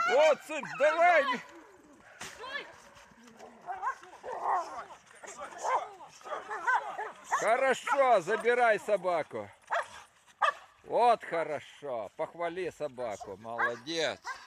Вот, сын, давай. Хорошо, забирай собаку. Вот хорошо. Похвали собаку. Молодец.